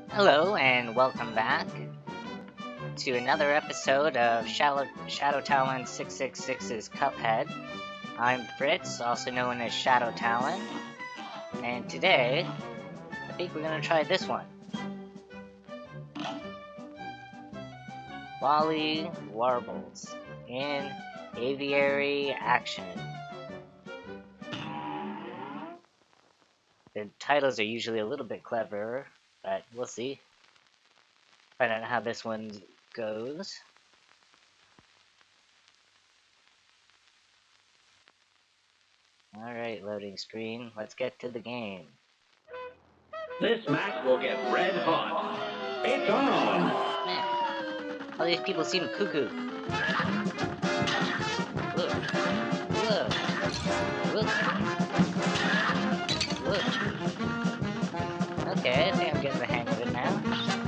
Hello and welcome back to another episode of Shadow Talon 666's Cuphead. I'm Fritz, also known as Shadow Talon, and today I think we're gonna try this one. Wally Warbles in Aviary Action. The titles are usually a little bit cleverer, but we'll see. Find out how this one goes. Alright, loading screen. Let's get to the game. This match will get red hot. It's on! Man, all these people seem cuckoo. Look. Look. Look. Look. Okay, I think I'm getting the hang of it now.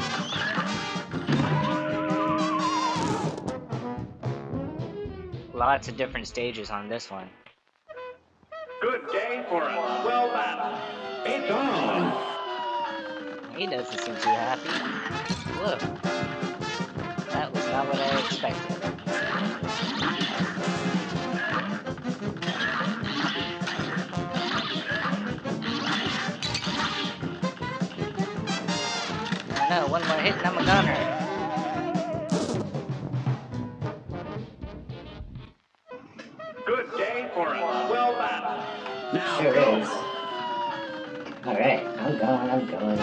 Lots of different stages on this one. Good day for a swell battle. It's on! He doesn't seem too happy. Whoa. That was not what I expected. Oh no, one more hit and I'm a goner. Good day for a swell battle. Now Sure go. is. Alright, I'm going.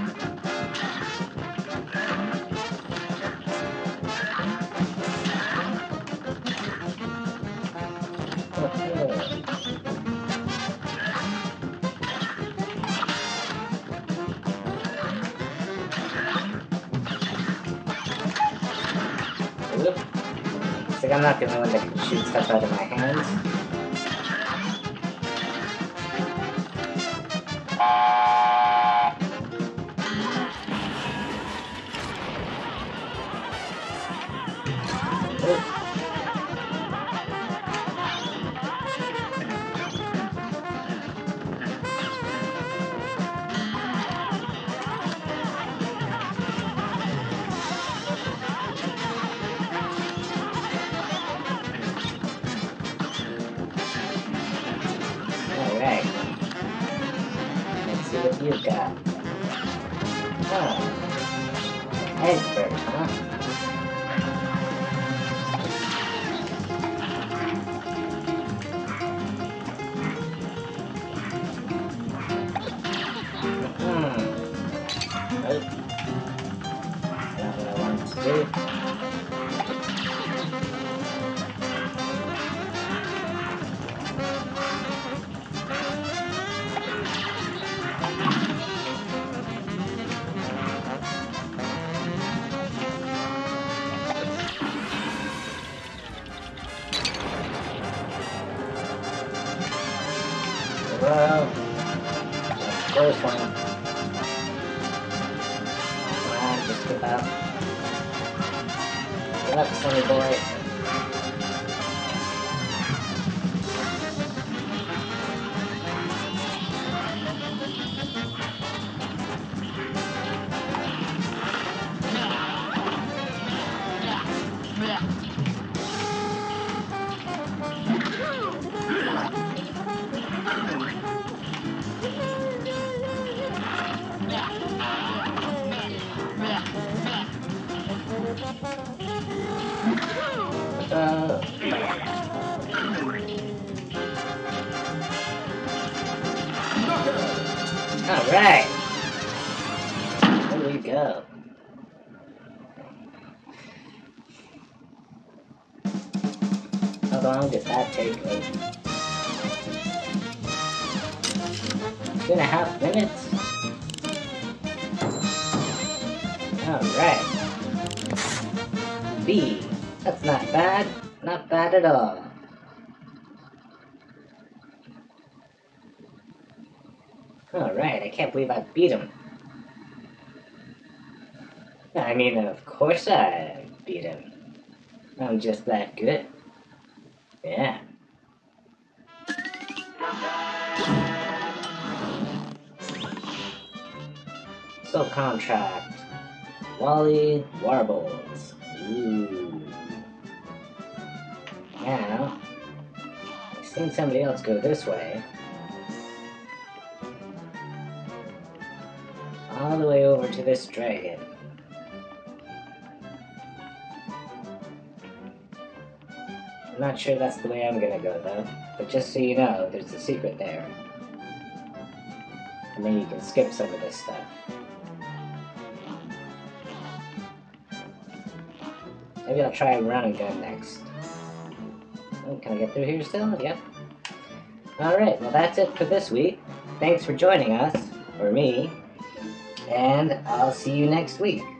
Oop. Looks like I'm not the only one that can shoot stuff out of my hands. Alright. Let's see what you've got. Oh. Expert, huh? Nope. Not what I wanted to do. Well, close one. Come on, just give up. Give up, sonny boy. Alright. There we go. How long did that take me? 2.5 minutes? Alright. B. That's not bad. Not bad at all. Alright, I can't believe I beat him. I mean, of course I beat him. I'm just that good. Yeah. Soul contract. Wally Warbles. Ooh. Now, I've seen somebody else go this way. All the way over to this dragon. I'm not sure that's the way I'm gonna go though, but just so you know, there's a secret there. And then you can skip some of this stuff. Maybe I'll try run and gun next. Oh, can I get through here still? Yep. Alright, well that's it for this week. Thanks for joining us, or me, and I'll see you next week.